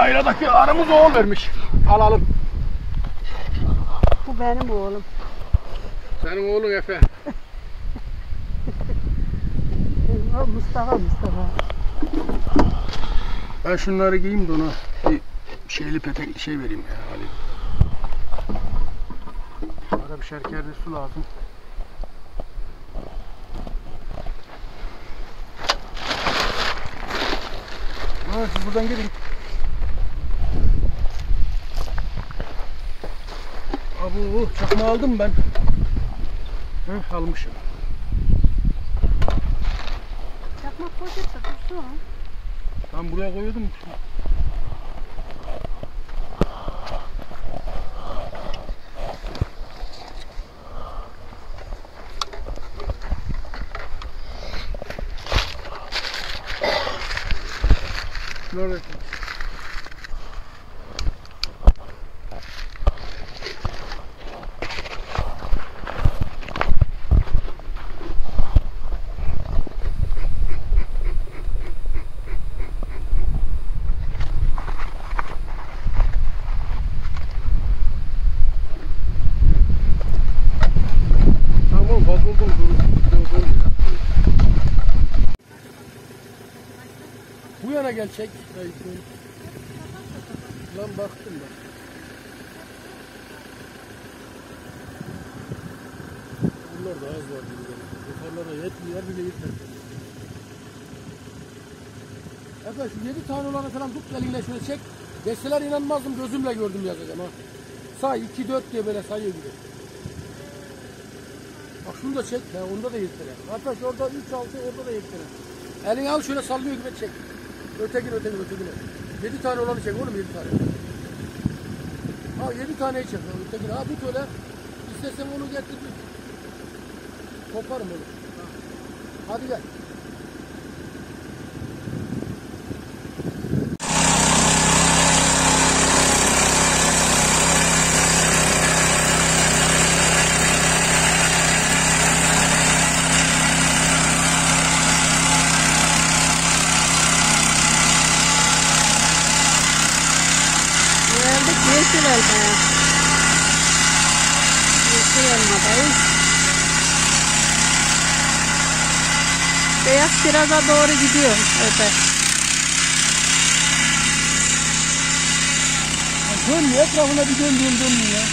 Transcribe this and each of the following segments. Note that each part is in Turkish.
Yayladaki arımız oğul vermiş. Alalım. Bu benim oğlum. Senin oğlun Efe. O Mustafa. Ben şunları giyeyim de ona bir şeyli petek şey vereyim ya. Alayım. Bana bir şekerli su lazım. Siz buradan gelin. Abu çakma aldım ben. Almışım. Çakmak poşette dursun. Ben buraya koyuyordum. Nerede? Tamam, fazla oldu mu? Bu yana gel çek. Lan baktım ben. Bunlar da az var gibi. Yukarılara yetmiyor bile yetmez. Efe şu 7 tane olanı falan tut elinle şöyle çek. Deseler inanmazdım, gözümle gördüm yazacağım ha. Say 2 4 diye böyle sayıyor gibi. Bak şunu da çek. Ya onda da yettiler. Hatta orada 3 6 orada da yettiler. Elini al şöyle sallıyor gibi çek. Ötekine. 7 tane olanı çek oğlum 7 tane. Ha 7 taneyi çek. Ötekine. Ha tut öyle. İstesen onu getir. Koparım onu. Hadi gel. Yeşil elma. Yeşil elmadayız. Beyaz kiraza doğru gidiyor öte. Dönmüyor, etrafına bir dönmüyor.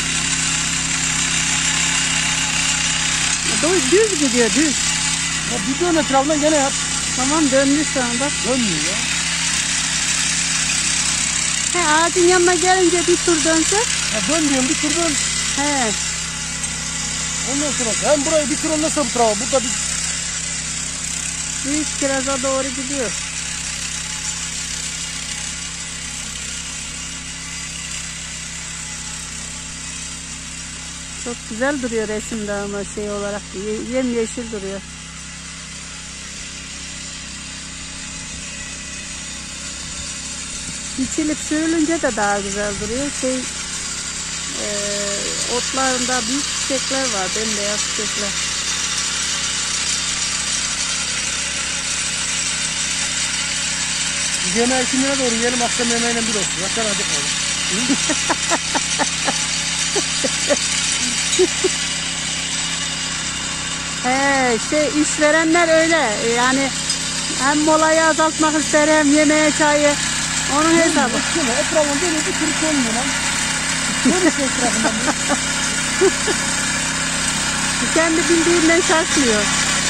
Düz gidiyor, düz. Ya bir dön etrafına gene yap. Tamam döndü şu anda. Dönmüyor ya. He, ağacın yanına gelince bir tur dönse. Ya dön bir tur dön. He. Ondan sonra hem burayı bir tur ondan sonra bu tarafa. Burada bir... Büyük kiraza doğru gidiyor. Çok güzel duruyor resimde ama şey olarak yemyeşil duruyor. Biçilip sürülünce de daha güzel duruyor. Otlarında büyük çiçekler var, bembeyaz çiçekler. Yemeği kimine doğru yiyelim, akşam yemeğine bir olsun. Yakar hadi kalın. İşverenler öyle yani hem molayı azaltmak ister hem yemeğe çayı onun hesabı. Etrafında böyle bir kırık olmuyor lan. Böyle işte etrafından. Kendi bildiğinden şaşmıyor.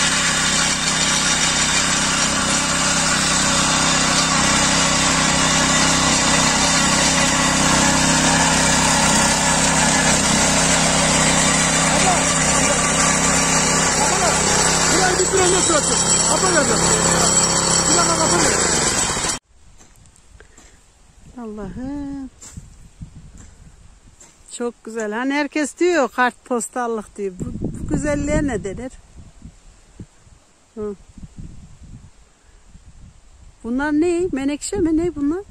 Allah'ım. Çok güzel. Hani herkes diyor kartpostallık diyor. Bu güzelliğe ne denir? Hı. Bunlar ne? Menekşe mi? Ne bunlar?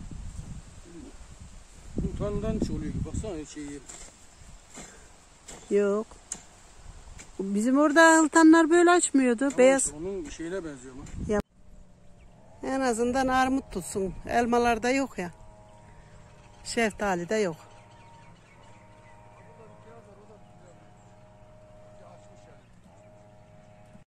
Utandan oluyor ki. Baksana şeyi. Yok. Bizim orada hıltanlar böyle açmıyordu. Tamam, beyaz. Onun şeyine benziyor mu? En azından armut tutsun. Elmalarda yok ya. Şeftali de yok.